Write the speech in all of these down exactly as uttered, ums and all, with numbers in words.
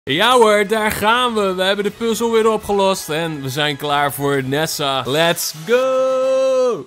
Ja hoor, daar gaan we. We hebben de puzzel weer opgelost en we zijn klaar voor Nessa. Let's go!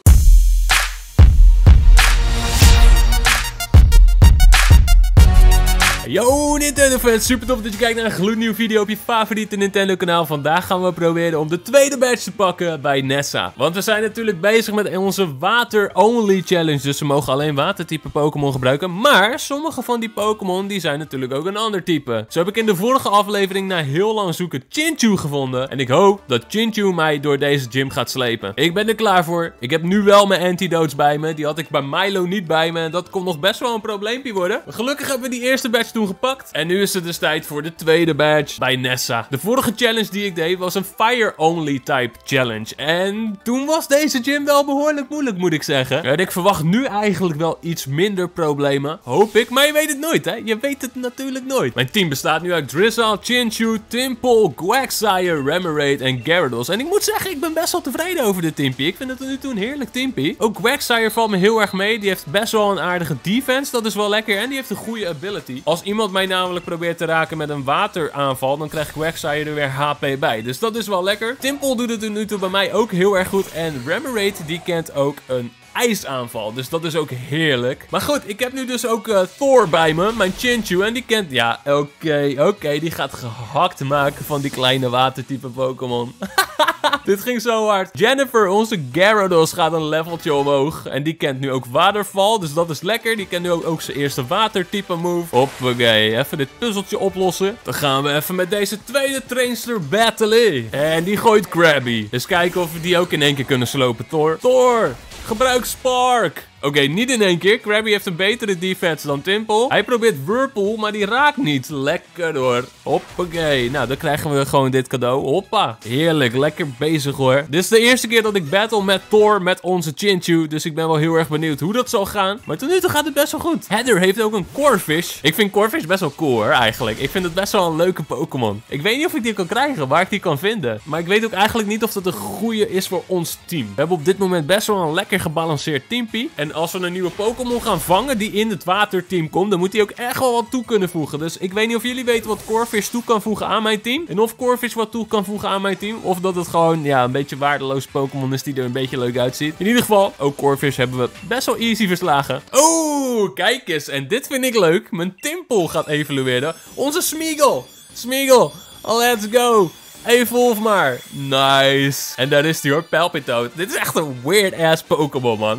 Yo Nintendo fans, super tof dat je kijkt naar een gloednieuwe video op je favoriete Nintendo kanaal. Vandaag gaan we proberen om de tweede badge te pakken bij Nessa. Want we zijn natuurlijk bezig met onze water only challenge. Dus we mogen alleen watertype Pokémon gebruiken. Maar sommige van die Pokémon die zijn natuurlijk ook een ander type. Zo heb ik in de vorige aflevering na heel lang zoeken Chinchou gevonden. En ik hoop dat Chinchou mij door deze gym gaat slepen. Ik ben er klaar voor. Ik heb nu wel mijn antidotes bij me. Die had ik bij Milo niet bij me. En dat kon nog best wel een probleempje worden. Maar gelukkig hebben we die eerste badge toen gepakt. En nu is het dus tijd voor de tweede badge bij Nessa. De vorige challenge die ik deed was een Fire Only type challenge. En toen was deze gym wel behoorlijk moeilijk, moet ik zeggen. En ik verwacht nu eigenlijk wel iets minder problemen. Hoop ik, maar je weet het nooit, hè. Je weet het natuurlijk nooit. Mijn team bestaat nu uit Drizzle, Chinchou, Tympole, Quagsire, Remoraid en Gyarados. En ik moet zeggen, ik ben best wel tevreden over dit teampie. Ik vind het nu toe een heerlijk teampie. Ook Quagsire valt me heel erg mee. Die heeft best wel een aardige defense. Dat is wel lekker. En die heeft een goede ability. Als iemand mij namelijk probeert te raken met een wateraanval, dan krijgt Quagsire er weer H P bij. Dus dat is wel lekker. Tympole doet het er nu toe bij mij ook heel erg goed. En Remoraid, die kent ook een ijsaanval. Dus dat is ook heerlijk. Maar goed, ik heb nu dus ook uh, Thor bij me. Mijn Chinchou. En die kent... Ja, oké. Okay, oké. Okay, die gaat gehakt maken van die kleine watertype Pokémon. Dit ging zo hard. Jennifer, onze Gyarados, gaat een leveltje omhoog. En die kent nu ook waterval. Dus dat is lekker. Die kent nu ook, ook zijn eerste watertype move. Hoppakee. Even dit puzzeltje oplossen. Dan gaan we even met deze tweede trainster battlen. En die gooit Krabby. Dus kijken of we die ook in één keer kunnen slopen. Thor. Thor! Gebruik Spark! Oké, okay, niet in één keer. Krabby heeft een betere defense dan Tympole. Hij probeert Whirlpool, maar die raakt niet. Lekker hoor. Hoppakee. Nou, dan krijgen we gewoon dit cadeau. Hoppa. Heerlijk. Lekker bezig hoor. Dit is de eerste keer dat ik battle met Thor met onze Chinchou. Dus ik ben wel heel erg benieuwd hoe dat zal gaan. Maar tot nu toe gaat het best wel goed. Heather heeft ook een Corphish. Ik vind Corphish best wel cool hoor, eigenlijk. Ik vind het best wel een leuke Pokémon. Ik weet niet of ik die kan krijgen, waar ik die kan vinden. Maar ik weet ook eigenlijk niet of dat een goede is voor ons team. We hebben op dit moment best wel een lekker gebalanceerd teampie. En als we een nieuwe Pokémon gaan vangen die in het waterteam komt, dan moet hij ook echt wel wat toe kunnen voegen. Dus ik weet niet of jullie weten wat Corphish toe kan voegen aan mijn team. En of Corphish wat toe kan voegen aan mijn team. Of dat het gewoon, ja, een beetje waardeloos Pokémon is die er een beetje leuk uitziet. In ieder geval, ook Corphish hebben we best wel easy verslagen. Oeh, kijk eens. En dit vind ik leuk. Mijn Tympole gaat evolueren. Onze Smeagol. Smeagol, let's go. Evolve maar. Nice. En daar is die hoor, Palpitoad. Dit is echt een weird ass Pokémon, man.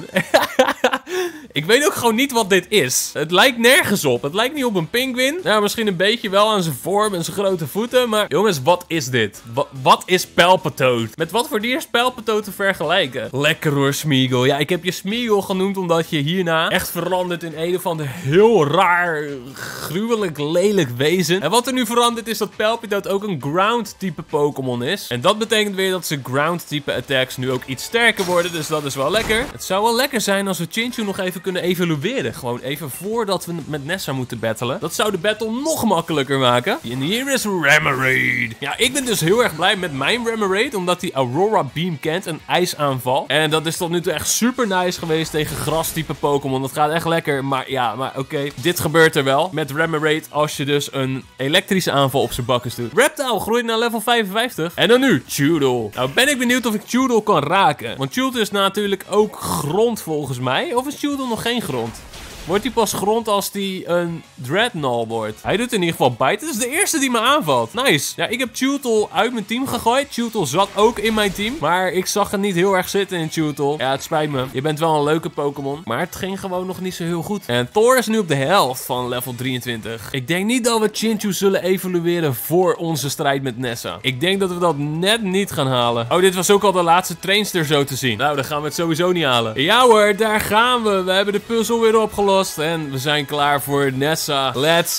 Ik weet ook gewoon niet wat dit is. Het lijkt nergens op. Het lijkt niet op een pinguïn. Nou, misschien een beetje wel aan zijn vorm en zijn grote voeten. Maar jongens, wat is dit? Wa wat is Palpitoad? Met wat voor dier is Palpitoad te vergelijken? Lekker hoor, Smeagol. Ja, ik heb je Smeagol genoemd omdat je hierna echt verandert in een of ander heel raar, gruwelijk, lelijk wezen. En wat er nu verandert is dat Palpitoad ook een ground type Pokémon is. En dat betekent weer dat zijn ground type attacks nu ook iets sterker worden. Dus dat is wel lekker. Het zou wel lekker zijn als we Chinchou nog even kunnen evolueren. Gewoon even voordat we met Nessa moeten battelen. Dat zou de battle nog makkelijker maken. En hier is Remoraid. Ja, ik ben dus heel erg blij met mijn Remoraid. Omdat hij Aurora Beam kent. Een ijsaanval. En dat is tot nu toe echt super nice geweest tegen grastype Pokémon. Dat gaat echt lekker. Maar ja, maar oké. Okay. Dit gebeurt er wel. Met Remoraid als je dus een elektrische aanval op zijn bakkes doet. Reptile groeit naar level vijfenvijftig. En dan nu Chewdle. Nou ben ik benieuwd of ik Chewdle kan raken. Want Chewdle is natuurlijk ook grond volgens mij. Of is Chewdle nog geen grond? Wordt hij pas grond als hij een Dreadnought wordt? Hij doet in ieder geval bite. Het is de eerste die me aanvalt. Nice. Ja, ik heb Chewdle uit mijn team gegooid. Chewdle zat ook in mijn team. Maar ik zag het niet heel erg zitten in Chewdle. Ja, het spijt me. Je bent wel een leuke Pokémon. Maar het ging gewoon nog niet zo heel goed. En Thor is nu op de helft van level drieëntwintig. Ik denk niet dat we Chinchou zullen evolueren voor onze strijd met Nessa. Ik denk dat we dat net niet gaan halen. Oh, dit was ook al de laatste trainster zo te zien. Nou, dan gaan we het sowieso niet halen. Ja hoor, daar gaan we. We hebben de puzzel weer opgelost. En we zijn klaar voor Nessa. Let's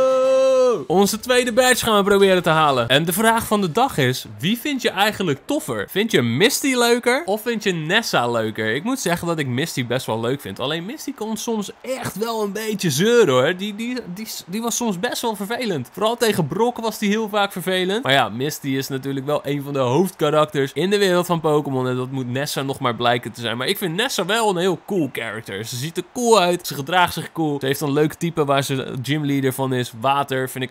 go! Onze tweede badge gaan we proberen te halen. En de vraag van de dag is, wie vind je eigenlijk toffer? Vind je Misty leuker of vind je Nessa leuker? Ik moet zeggen dat ik Misty best wel leuk vind. Alleen Misty kon soms echt wel een beetje zeuren hoor. Die, die, die, die was soms best wel vervelend. Vooral tegen Brock was die heel vaak vervelend. Maar ja, Misty is natuurlijk wel een van de hoofdkarakters in de wereld van Pokémon. En dat moet Nessa nog maar blijken te zijn. Maar ik vind Nessa wel een heel cool character. Ze ziet er cool uit. Ze gedraagt zich cool. Ze heeft een leuk type waar ze gymleader van is. Water vind ik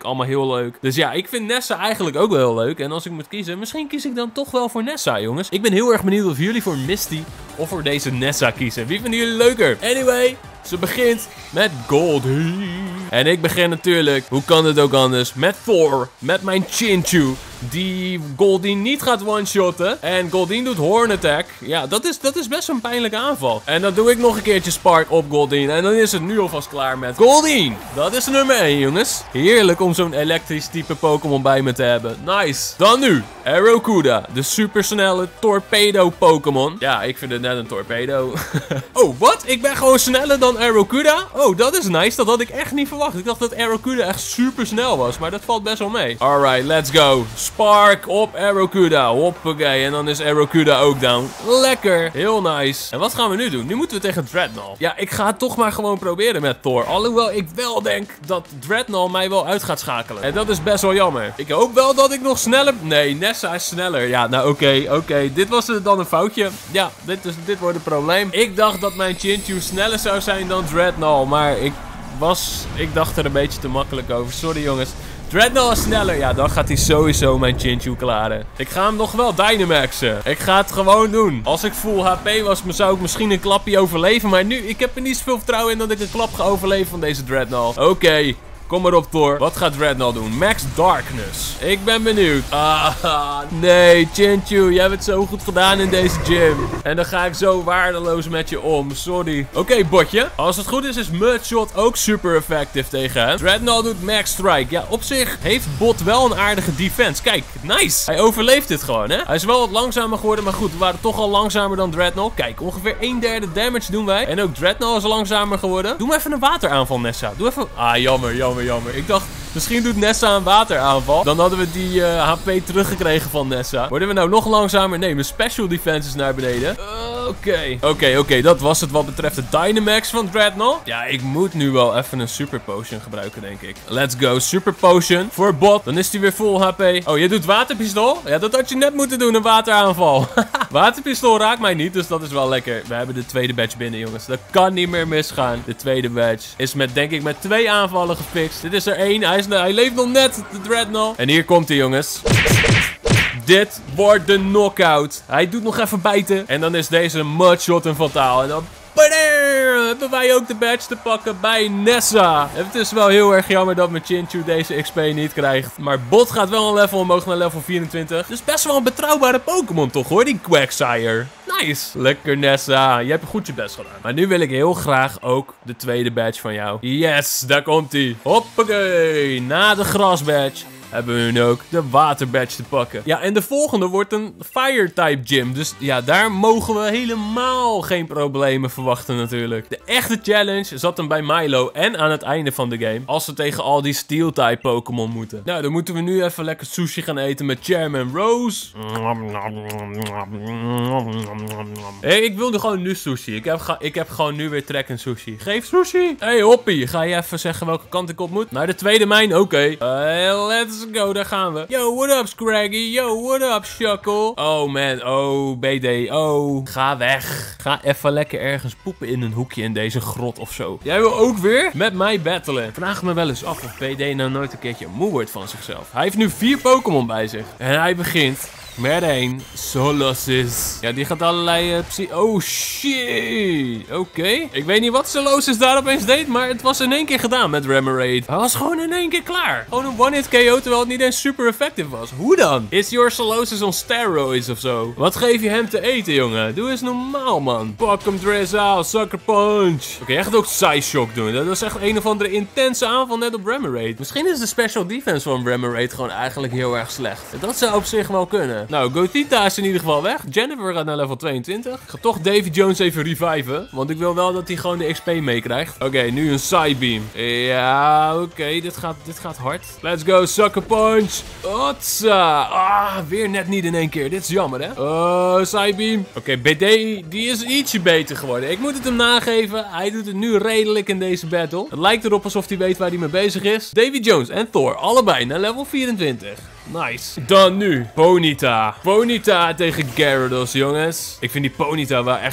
allemaal heel leuk. Dus ja, ik vind Nessa eigenlijk ook wel heel leuk. En als ik moet kiezen, misschien kies ik dan toch wel voor Nessa, jongens. Ik ben heel erg benieuwd of jullie voor Misty of voor deze Nessa kiezen. Wie vinden jullie leuker? Anyway, ze begint met Goldie. En ik begin natuurlijk, hoe kan het ook anders, met Thor. Met mijn Chinchu. Die Goldie niet gaat one-shotten. En Goldie doet Horn Attack. Ja, dat is, dat is best een pijnlijke aanval. En dan doe ik nog een keertje Spark op Goldie. En dan is het nu alvast klaar met Goldie. Dat is nummer één, jongens. Heerlijk om zo'n elektrisch type Pokémon bij me te hebben. Nice. Dan nu, Arrokuda. De supersnelle torpedo Pokémon. Ja, ik vind het net een torpedo. Oh, wat? Ik ben gewoon sneller dan Arrokuda? Oh, dat is nice. Dat had ik echt niet verwacht. Ik dacht dat Arrokuda echt super snel was. Maar dat valt best wel mee. Alright, let's go. Spark op Arrokuda. Hoppakee. En dan is Arrokuda ook down. Lekker. Heel nice. En wat gaan we nu doen? Nu moeten we tegen Dreadnought. Ja, ik ga het toch maar gewoon proberen met Thor. Alhoewel ik wel denk dat Dreadnought mij wel uit gaat schakelen. En dat is best wel jammer. Ik hoop wel dat ik nog sneller... Nee, Nessa is sneller. Ja, nou oké. Okay, oké. Okay. Dit was dan een foutje. Ja, dit, is, dit wordt een probleem. Ik dacht dat mijn Chinchu sneller zou zijn dan Dreadnought. Maar ik was... Ik dacht er een beetje te makkelijk over. Sorry, jongens. Dreadnought is sneller. Ja, dan gaat hij sowieso mijn Chinchu klaren. Ik ga hem nog wel Dynamaxen. Ik ga het gewoon doen. Als ik full H P was, zou ik misschien een klapje overleven. Maar nu, ik heb er niet zoveel vertrouwen in dat ik een klap ga overleven van deze Dreadnought. Oké. Okay. Kom maar op, Thor. Wat gaat Dreadnought doen? Max Darkness. Ik ben benieuwd. Ah, nee. Chinchu, jij hebt het zo goed gedaan in deze gym. En dan ga ik zo waardeloos met je om. Sorry. Oké, okay, botje. Als het goed is, is Mudshot ook super effectief tegen hem. Dreadnought doet Max Strike. Ja, op zich heeft Bot wel een aardige defense. Kijk, nice. Hij overleeft dit gewoon, hè. Hij is wel wat langzamer geworden, maar goed. We waren toch al langzamer dan Dreadnought. Kijk, ongeveer een derde damage doen wij. En ook Dreadnought is langzamer geworden. Doe maar even een wateraanval, Nessa. Doe even... Ah, jammer, jammer. Jammer. Ik dacht, misschien doet Nessa een wateraanval. Dan hadden we die uh, H P teruggekregen van Nessa. Worden we nou nog langzamer? Nee, mijn special defense is naar beneden. Oké. Okay. Oké, okay, oké. Okay. Dat was het wat betreft de Dynamax van Dreadnought. Ja, ik moet nu wel even een Super Potion gebruiken, denk ik. Let's go. Super Potion voor Bot. Dan is hij weer full H P. Oh, je doet waterpistool? Ja, dat had je net moeten doen, een wateraanval. Waterpistool raakt mij niet, dus dat is wel lekker. We hebben de tweede badge binnen, jongens. Dat kan niet meer misgaan. De tweede badge is met, denk ik, met twee aanvallen gefixt. Dit is er één. Hij, is, hij leeft nog net, de Dreadnought. En hier komt hij, jongens. Dit wordt de knockout. Hij doet nog even bijten. En dan is deze Mudshot een fataal. En dan... hebben wij ook de badge te pakken bij Nessa. Het is wel heel erg jammer dat mijn Chinchu deze X P niet krijgt. Maar Bot gaat wel een level omhoog naar level vierentwintig. Dus best wel een betrouwbare Pokémon toch hoor, die Quagsire. Nice. Lekker Nessa. Je hebt goed je best gedaan. Maar nu wil ik heel graag ook de tweede badge van jou. Yes, daar komt hij. Hoppakee. Na de gras badge hebben we nu ook de water badge te pakken. Ja, en de volgende wordt een fire type gym. Dus ja, daar mogen we helemaal geen problemen verwachten natuurlijk. De echte challenge zat hem bij Milo en aan het einde van de game. Als we tegen al die steel type Pokémon moeten. Nou, dan moeten we nu even lekker sushi gaan eten met Chairman Rose. Hey, ik wilde gewoon nu sushi. Ik heb, ik heb gewoon nu weer trek in sushi. Geef sushi. Hey, hoppie. Ga je even zeggen welke kant ik op moet? Naar de tweede mijn? Oké. Okay. Uh, let's go, daar gaan we. Yo, what up, Scraggy? Yo, what up, Shuckle? Oh, man. Oh, B D. Oh, ga weg. Ga even lekker ergens poepen in een hoekje in deze grot of zo. Jij wil ook weer met mij battlen. Vraag me wel eens af of B D nou nooit een keertje moe wordt van zichzelf. Hij heeft nu vier Pokémon bij zich. En hij begint... met een Solosis. Ja, die gaat allerlei uh, psy... Oh, shit. Oké. Okay. Ik weet niet wat Solosis daar opeens deed, maar het was in één keer gedaan met Remoraid. Hij was gewoon in één keer klaar. Gewoon een one-hit K O, terwijl het niet eens super effectief was. Hoe dan? Is your Solosis on steroids of zo? Wat geef je hem te eten, jongen? Doe eens normaal, man. Pak hem, Drizzle, Sucker Punch. Oké, okay, jij gaat ook Psyshock doen. Dat is echt een of andere intense aanval net op Remoraid. Misschien is de special defense van Remoraid gewoon eigenlijk heel erg slecht. Dat zou op zich wel kunnen. Nou, Gothita is in ieder geval weg. Jennifer gaat naar level tweeëntwintig. Ik ga toch Davy Jones even reviven. Want ik wil wel dat hij gewoon de X P meekrijgt. Oké, okay, nu een Psybeam. Ja, oké. Okay, dit, gaat, dit gaat hard. Let's go, Sucker Punch. Otsa. Ah, weer net niet in één keer. Dit is jammer, hè? Oh, Psybeam. Oké, okay, B D, die is ietsje beter geworden. Ik moet het hem nageven. Hij doet het nu redelijk in deze battle. Het lijkt erop alsof hij weet waar hij mee bezig is. Davy Jones en Thor, allebei naar level vierentwintig. Nice. Dan nu Ponyta. Ponyta tegen Gyarados, jongens. Ik vind die Ponyta wel echt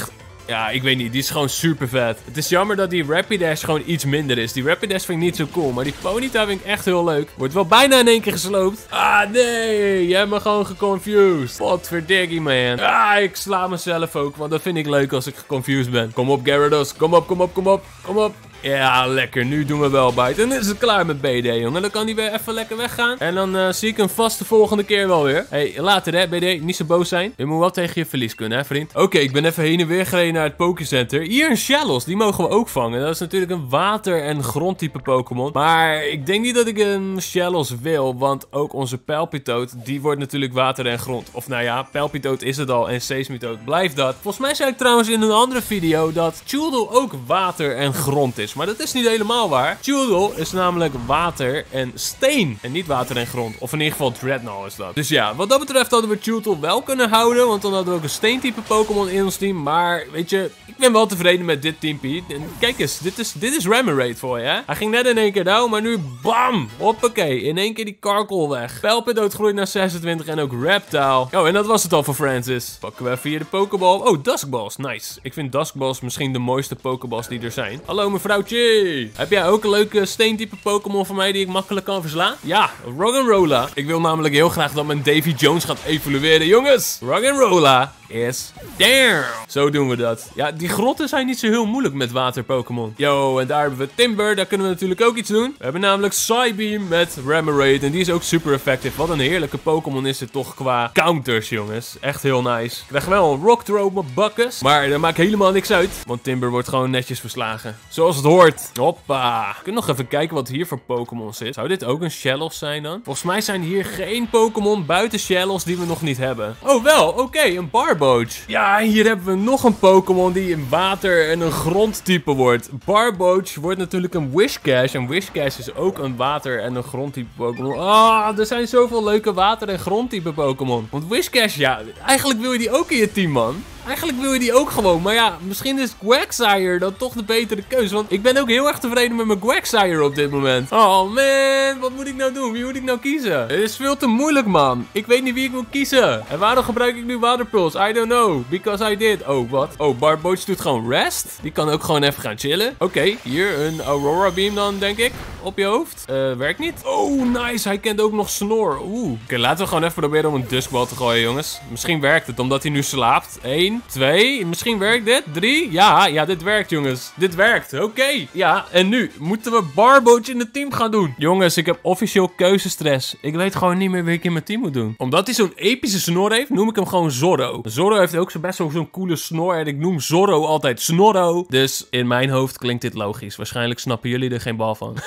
Ja, ik weet niet. Die is gewoon super vet. Het is jammer dat die Rapidash gewoon iets minder is. Die Rapidash vind ik niet zo cool. Maar die Ponyta vind ik echt heel leuk. Wordt wel bijna in één keer gesloopt. Ah, nee. Je hebt me gewoon geconfused. Potverdikkie, man. Ah, ik sla mezelf ook. Want dat vind ik leuk als ik geconfused ben. Kom op, Gyarados. Kom op, kom op, kom op. Kom op. Ja, lekker. Nu doen we wel bite. En dan is het klaar met B D, jongen. Dan kan die weer even lekker weggaan. En dan uh, zie ik hem vast de volgende keer wel weer. Hey, later hè, B D. Niet zo boos zijn. Je moet wel tegen je verlies kunnen, hè, vriend. Oké, okay, ik ben even heen en weer gereden naar het Pokécenter. Hier een Shellos. Die mogen we ook vangen. Dat is natuurlijk een water- en grondtype Pokémon. Maar ik denk niet dat ik een Shellos wil. Want ook onze Palpitoad, die wordt natuurlijk water en grond. Of nou ja, Palpitoad is het al. En Seismitoad blijft dat. Volgens mij zei ik trouwens in een andere video dat Chewdle ook water en grond is. Maar dat is niet helemaal waar. Chewdle is namelijk water en steen. En niet water en grond. Of in ieder geval Dreadnought is dat. Dus ja, wat dat betreft hadden we Chewdle wel kunnen houden. Want dan hadden we ook een steentype Pokémon in ons team. Maar weet je, ik ben wel tevreden met dit teampie. En kijk eens, dit is, dit is Remoraid voor je, hè. Hij ging net in één keer down, maar nu bam! Hoppakee, in één keer die Karkel weg. Palpitoad groeit naar zesentwintig en ook Reptile. Oh, en dat was het al voor Francis. Pakken we even hier de Pokéball. Oh, Duskballs, nice. Ik vind Duskballs misschien de mooiste Pokéballs die er zijn. Hallo mevrouwtje. Heb jij ook een leuke steentype Pokémon voor mij die ik makkelijk kan verslaan? Ja, Roggenrola. Ik wil namelijk heel graag dat mijn Davy Jones gaat evolueren, jongens. Roggenrola is damn. Zo doen we dat. Ja, die grotten zijn niet zo heel moeilijk met water Pokémon. Yo, en daar hebben we Timber. Daar kunnen we natuurlijk ook iets doen. We hebben namelijk Psybeam met Remoraid. En die is ook super effectief. Wat een heerlijke Pokémon is het toch qua counters, jongens. Echt heel nice. Ik krijg wel een Rock Throw op mijn bakkes. Maar dat maakt helemaal niks uit. Want Timber wordt gewoon netjes verslagen. Zoals het hoort. Hoppa. We kunnen nog even kijken wat hier voor Pokémon zit. Zou dit ook een Shellos zijn dan? Volgens mij zijn hier geen Pokémon buiten Shellos die we nog niet hebben. Oh, wel. Oké, okay, een Barboach. Ja, hier hebben we nog een Pokémon die een water- en een grondtype wordt. Barboach wordt natuurlijk een Whiscash. En Whiscash is ook een water- en een grondtype Pokémon. Ah, er zijn zoveel leuke water- en grondtype Pokémon. Want Whiscash, ja, eigenlijk wil je die ook in je team, man. Eigenlijk wil je die ook gewoon. Maar ja, misschien is Quagsire dan toch de betere keuze. Want ik ben ook heel erg tevreden met mijn Quagsire op dit moment. Oh man, wat moet ik nou doen? Wie moet ik nou kiezen? Het is veel te moeilijk, man. Ik weet niet wie ik moet kiezen. En waarom gebruik ik nu Waterpulse? I don't know. Because I did. Oh, wat? Oh, Barboach doet gewoon rest. Die kan ook gewoon even gaan chillen. Oké, okay, hier een Aurora Beam dan, denk ik. Op je hoofd. Uh, werkt niet. Oh, nice. Hij kent ook nog Snore. Oeh. Oké, okay, laten we gewoon even proberen om een Duskball te gooien, jongens. Misschien werkt het, omdat hij nu slaapt. Eén. Twee, misschien werkt dit. Drie, ja, ja, dit werkt, jongens. Dit werkt, oké. Okay. Ja, en nu moeten we Barboach in het team gaan doen. Jongens, ik heb officieel keuzestress. Ik weet gewoon niet meer wie ik in mijn team moet doen. Omdat hij zo'n epische snor heeft, noem ik hem gewoon Zorro. Zorro heeft ook zo best wel zo'n coole snor en ik noem Zorro altijd Snorro. Dus in mijn hoofd klinkt dit logisch. Waarschijnlijk snappen jullie er geen bal van.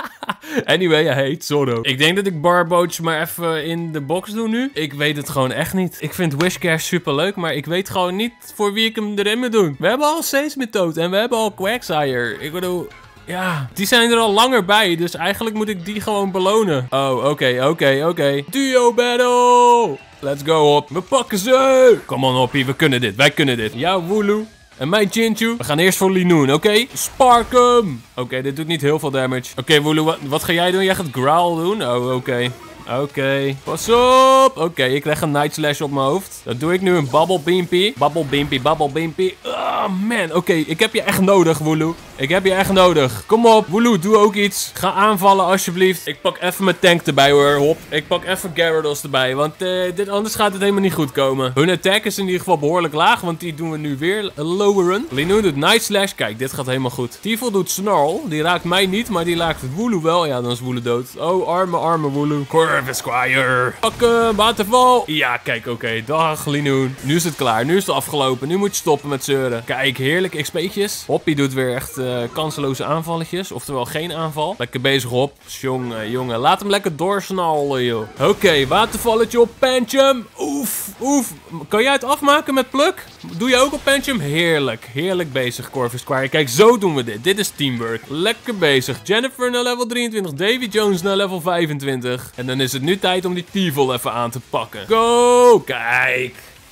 Anyway, hij heet Zorro. Ik denk dat ik Barboach maar even in de box doe nu. Ik weet het gewoon echt niet. Ik vind Whiscash super leuk, maar ik weet gewoon niet voor wie ik hem erin moet doen. We hebben al Seismitoad en we hebben al Quagsire. Ik bedoel... Ja, die zijn er al langer bij, dus eigenlijk moet ik die gewoon belonen. Oh, oké, okay, oké, okay, oké. Okay. Duo battle! Let's go, Hop. We pakken ze! Come on, Hoppie, we kunnen dit. Wij kunnen dit. Ja, Wooloo. En mijn Chinchu. We gaan eerst voor Linoon, oké? Okay? Spark hem! Oké, okay, dit doet niet heel veel damage. Oké, okay, Wooloo, wat, wat ga jij doen? Jij gaat Growl doen? Oh, oké. Okay. Oké, okay. Pas op! Oké, okay, ik krijg een Night Slash op mijn hoofd. Dan doe ik nu een Bubble Beampy. Bubble Beampy, Bubble Beampy. Oh man, oké, okay, ik heb je echt nodig, Wooloo. Ik heb je echt nodig. Kom op, Wooloo, doe ook iets. Ga aanvallen, alsjeblieft. Ik pak even mijn tank erbij, hoor, Hop. Ik pak even Gyarados erbij, want uh, dit, anders gaat het helemaal niet goed komen. Hun attack is in ieder geval behoorlijk laag, want die doen we nu weer loweren. Linoon doet Night Slash. Kijk, dit gaat helemaal goed. Tifel doet Snarl. Die raakt mij niet, maar die raakt Wooloo wel. Ja, dan is Wooloo dood. Oh, arme, arme Wooloo. Esquire. Pakken, waterval. Ja, kijk, oké. Okay. Dag, Linoon. Nu is het klaar. Nu is het afgelopen. Nu moet je stoppen met zeuren. Kijk, heerlijk X P'tjes. Hoppie doet weer echt uh, kanseloze aanvalletjes. Oftewel geen aanval. Lekker bezig, Hop. Jongen, jongen. Laat hem lekker doorsnallen, joh. Oké, okay, watervalletje op Pancham. Oef, oef. Kan jij het afmaken met Pluk? Doe je ook op Pancham? Heerlijk. Heerlijk bezig, Corvus Squire. Kijk, zo doen we dit. Dit is teamwork. Lekker bezig. Jennifer naar level drieëntwintig. Davy Jones naar level vijfentwintig. En dan is het nu tijd om die Tifel even aan te pakken. Go! Kijk.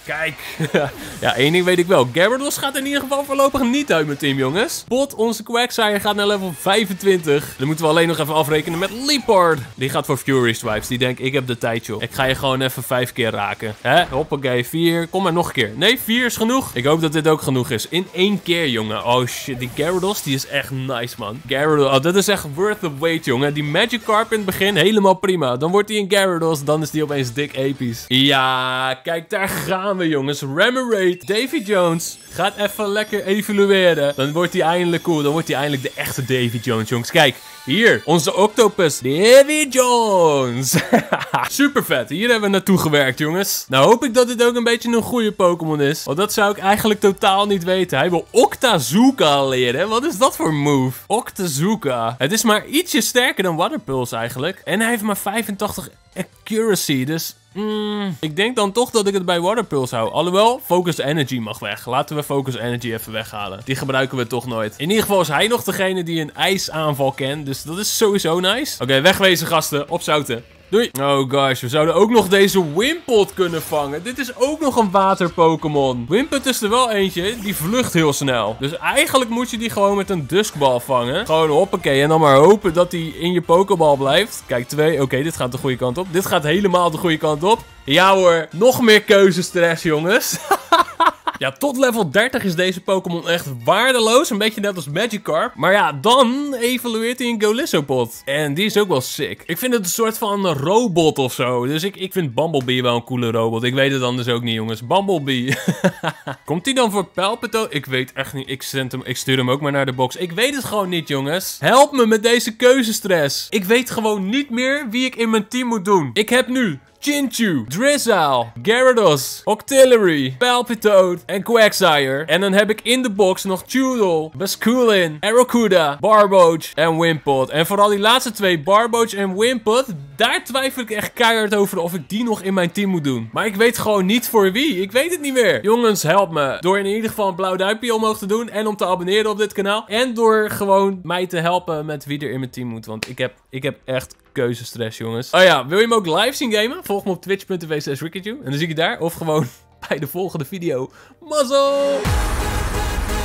Kijk. Ja, één ding weet ik wel. Gyarados gaat in ieder geval voorlopig niet uit mijn team, jongens. Bot, onze Quagsire, gaat naar level vijfentwintig. Dan moeten we alleen nog even afrekenen met Liepard. Die gaat voor Fury Stripes. Die denkt, ik heb de tijd, joh. Ik ga je gewoon even vijf keer raken. Hè? Hoppakee, vier. Kom maar nog een keer. Nee, vier is genoeg. Ik hoop dat dit ook genoeg is. In één keer, jongen. Oh shit, die Gyarados, die is echt nice, man. Gyarados, oh, dat is echt worth the wait, jongen. Die Magikarp in het begin, helemaal prima. Dan wordt hij een Gyarados, dan is die opeens dik episch. Ja, kijk, daar gaan we, jongens. Remoraid, Davy Jones, gaat even lekker evolueren. Dan wordt hij eindelijk cool. Dan wordt hij eindelijk de echte Davy Jones, jongens. Kijk, hier, onze Octopus, Davy Jones. Super vet. Hier hebben we naartoe gewerkt, jongens. Nou hoop ik dat dit ook een beetje een goede Pokémon is. Want dat zou ik eigenlijk totaal niet weten. Hij wil Octazooka leren. Wat is dat voor move? Octazooka. Het is maar ietsje sterker dan Waterpulse eigenlijk. En hij heeft maar vijfentachtig accuracy. Dus mm, ik denk dan toch dat ik het bij Waterpulse hou. Alhoewel, Focus Energy mag weg. Laten we Focus Energy even weghalen. Die gebruiken we toch nooit. In ieder geval is hij nog degene die een ijsaanval kent. Dus dat is sowieso nice. Oké, okay, wegwezen gasten. Opzouten. Doei. Oh gosh, we zouden ook nog deze Wimpod kunnen vangen. Dit is ook nog een water-Pokémon. Wimpod is er wel eentje, die vlucht heel snel. Dus eigenlijk moet je die gewoon met een Duskball vangen. Gewoon hoppakee en dan maar hopen dat hij in je Pokéball blijft. Kijk, twee. Oké, okay, dit gaat de goede kant op. Dit gaat helemaal de goede kant op. Ja hoor, nog meer keuzestress, jongens. Ja, tot level dertig is deze Pokémon echt waardeloos. Een beetje net als Magikarp. Maar ja, dan evolueert hij in Golisopod. En die is ook wel sick. Ik vind het een soort van robot of zo. Dus ik, ik vind Bumblebee wel een coole robot. Ik weet het anders ook niet, jongens. Bumblebee. Komt hij dan voor Palpito? Ik weet echt niet. Ik, zend hem, ik stuur hem ook maar naar de box. Ik weet het gewoon niet, jongens. Help me met deze keuzestress. Ik weet gewoon niet meer wie ik in mijn team moet doen. Ik heb nu Chinchou, Drizzle, Gyarados, Octillery, Palpitoad en Quagsire. En dan heb ik in de box nog Chewdle, Basculin, Arrokuda, Barboach en Wimpod. En vooral die laatste twee, Barboach en Wimpod, daar twijfel ik echt keihard over of ik die nog in mijn team moet doen. Maar ik weet gewoon niet voor wie. Ik weet het niet meer. Jongens, help me. Door in ieder geval een blauw duimpje omhoog te doen en om te abonneren op dit kanaal. En door gewoon mij te helpen met wie er in mijn team moet. Want ik heb, ik heb echt keuzestress, jongens. Oh ja, wil je me ook live zien gamen? Volg me op twitch punt t v slash Ricketju. En dan zie ik je daar. Of gewoon bij de volgende video. Mazzel!